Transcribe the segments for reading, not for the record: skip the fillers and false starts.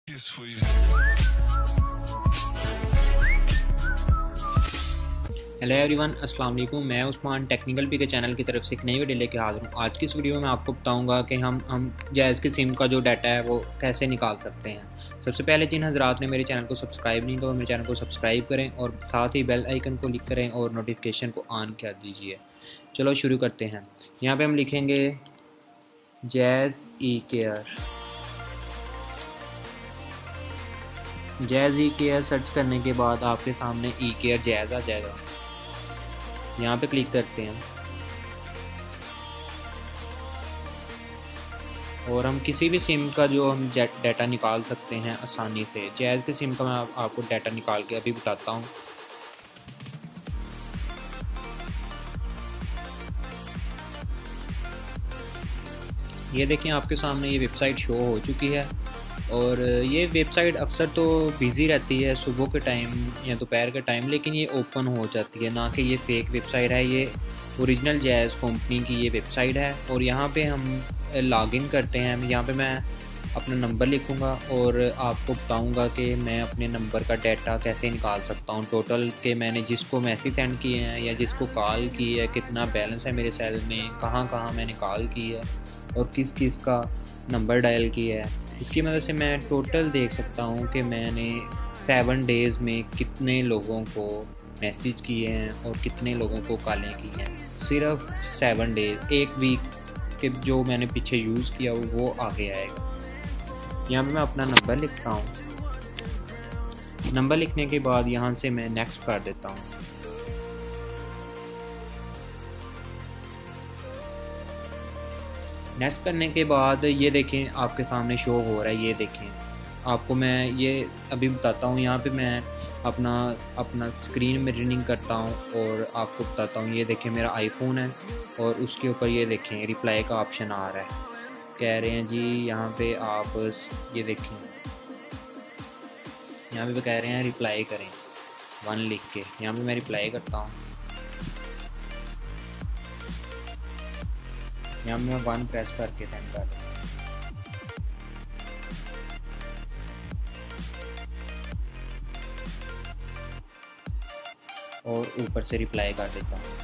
Kiss for you. Hello everyone, अस्सलाम वालेकुम। मैं Usman technical P K channel की तरफ से एक नई वीडियो लेके हाज़िर हूँ। आज की इस वीडियो में आपको बताऊंगा कि हम जायज़ की सिम का जो डाटा है वो कैसे निकाल सकते हैं। सबसे पहले जिन हज़रात ने मेरे चैनल को सब्सक्राइब नहीं किया वो मेरे चैनल को सब्सक्राइब करें और साथ ही बेल आइकन को क्लिक करें और नोटिफिकेशन को ऑन कर दीजिए। चलो शुरू करते हैं। यहाँ पर हम लिखेंगे जायज़ ई केयर। जायज़ ई केयर सर्च करने के बाद आपके सामने ई केयर जायज़ आ जाएगा। यहाँ पे क्लिक करते हैं और हम किसी भी सिम का जो हम डाटा निकाल सकते हैं आसानी से। जायज़ के सिम का मैं आपको डाटा निकाल के अभी बताता हूँ। ये देखें, आपके सामने ये वेबसाइट शो हो चुकी है और ये वेबसाइट अक्सर तो बिज़ी रहती है सुबह के टाइम या दोपहर के टाइम, लेकिन ये ओपन हो जाती है। ना कि ये फेक वेबसाइट है, ये ओरिजिनल जायज़ कंपनी की ये वेबसाइट है। और यहाँ पे हम लॉगिन करते हैं। यहाँ पे मैं अपना नंबर लिखूँगा और आपको बताऊँगा कि मैं अपने नंबर का डाटा कैसे निकाल सकता हूँ। टोटल के मैंने जिसको मैसेज सेंड किए हैं या जिसको कॉल की है, कितना बैलेंस है मेरे सेल में, कहाँ कहाँ मैंने कॉल की है और किस किस का नंबर डायल किया है। इसकी मदद से मैं टोटल देख सकता हूँ कि मैंने 7 डेज़ में कितने लोगों को मैसेज किए हैं और कितने लोगों को कॉलें की हैं। सिर्फ 7 डेज़, एक वीक के जो मैंने पीछे यूज़ किया वो आगे आएगा। यहाँ पे मैं अपना नंबर लिखता हूँ। नंबर लिखने के बाद यहाँ से मैं नेक्स्ट कर देता हूँ। नेक्स्ट करने के बाद ये देखें, आपके सामने शो हो रहा है। ये देखें, आपको मैं ये अभी बताता हूँ। यहाँ पे मैं अपना स्क्रीन में रीडिंग करता हूँ और आपको बताता हूँ। ये देखें, मेरा आईफोन है और उसके ऊपर ये देखें रिप्लाई का ऑप्शन आ रहा है। कह रहे हैं जी यहाँ पे आप ये देखें, यहाँ पे कह रहे हैं रिप्लाई करें 1 लिख के। यहाँ पे मैं रिप्लाई करता हूँ। यहाँ मैं 1 प्रेस करके सेंड कर दूँ। और ऊपर से रिप्लाई कर देता हूँ।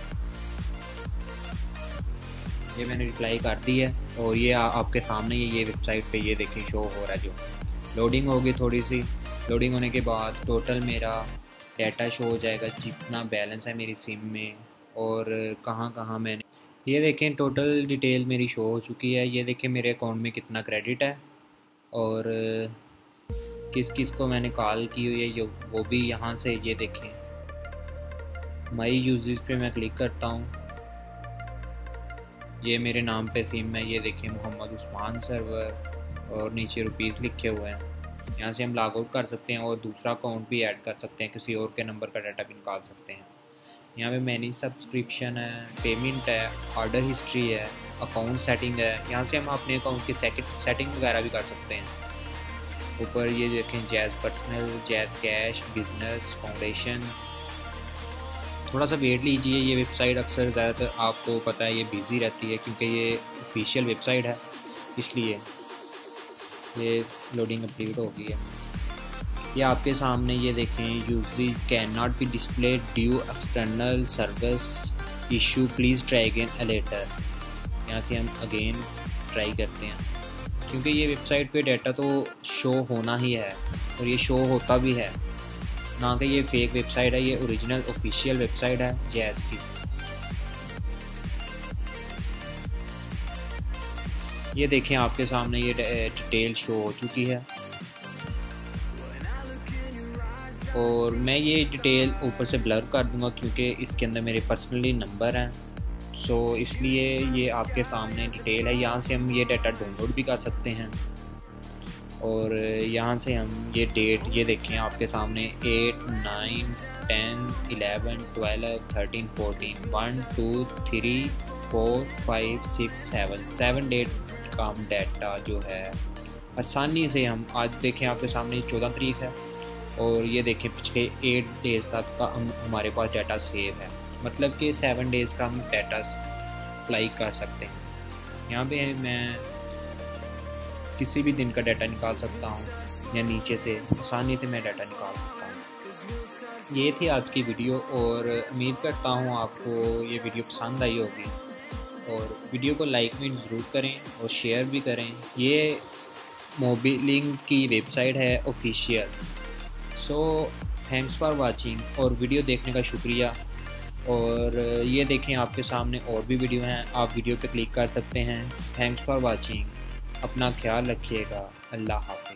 ये मैंने रिप्लाई कर दी है और ये आपके सामने ये वेबसाइट पे ये देखिए शो हो रहा है। जो लोडिंग होगी, थोड़ी सी लोडिंग होने के बाद टोटल मेरा डाटा शो हो जाएगा, जितना बैलेंस है मेरी सिम में और कहाँ कहाँ मैंने। ये देखें, टोटल डिटेल मेरी शो हो चुकी है। ये देखें मेरे अकाउंट में कितना क्रेडिट है और किस किस को मैंने कॉल की हुई है वो भी यहाँ से। ये देखें, माई यूजेस पे मैं क्लिक करता हूँ। ये मेरे नाम पे सिम है। ये देखें मोहम्मद उस्मान सर्वर और नीचे रुपीज़ लिखे हुए हैं। यहाँ से हम लॉग आउट कर सकते हैं और दूसरा अकाउंट भी ऐड कर सकते हैं, किसी और के नंबर का डाटा भी निकाल सकते हैं। यहाँ पे मैनेज सब्सक्रिप्शन है, पेमेंट है, ऑर्डर हिस्ट्री है, अकाउंट सेटिंग है। यहाँ से हम अपने अकाउंट की सेटिंग वगैरह भी कर सकते हैं। ऊपर ये देखें जायज़ पर्सनल, जायज़ कैश, बिजनेस, फाउंडेशन। थोड़ा सा वेट लीजिए, ये वेबसाइट अक्सर ज़्यादातर आपको पता है ये बिज़ी रहती है क्योंकि ये ऑफिशियल वेबसाइट है, इसलिए ये लोडिंग कंप्लीट हो गई है। ये आपके सामने ये देखें, usage can not be displayed due external service issue, please try again later. यहाँ से हम अगेन ट्राई करते हैं क्योंकि ये वेबसाइट पे डाटा तो शो होना ही है और ये शो होता भी है, ना कि ये फेक वेबसाइट है। ये ओरिजिनल ऑफिशियल वेबसाइट है जायज़ की। ये देखें, आपके सामने ये डिटेल शो हो चुकी है और मैं ये डिटेल ऊपर से ब्लर कर दूंगा क्योंकि इसके अंदर मेरे पर्सनली नंबर हैं। सो इसलिए ये आपके सामने डिटेल है। यहाँ से हम ये डाटा डाउनलोड भी कर सकते हैं और यहाँ से हम ये डेट, ये देखें आपके सामने 8, 9, 10, 11, 12, 13, 14, 1, 2, 3, 4, 5, 6, 7 डेट का हम डाटा जो है आसानी से हम आज देखें आपके सामने 14 तारीख है और ये देखें पिछले 8 डेज़ तक का हमारे पास डाटा सेव है। मतलब कि 7 डेज़ का हम डाटा अप्लाई कर सकते हैं। यहाँ पे मैं किसी भी दिन का डाटा निकाल सकता हूँ या नीचे से आसानी से मैं डाटा निकाल सकता हूँ। ये थी आज की वीडियो और उम्मीद करता हूँ आपको ये वीडियो पसंद आई होगी, और वीडियो को लाइक में ज़रूर करें और शेयर भी करें। ये मोबिलिंक की वेबसाइट है official. So thanks for watching, और वीडियो देखने का शुक्रिया। और ये देखें आपके सामने और भी वीडियो हैं, आप वीडियो पे क्लिक कर सकते हैं। थैंक्स फॉर वाचिंग, अपना ख्याल रखिएगा, अल्लाह हाफ़िज़।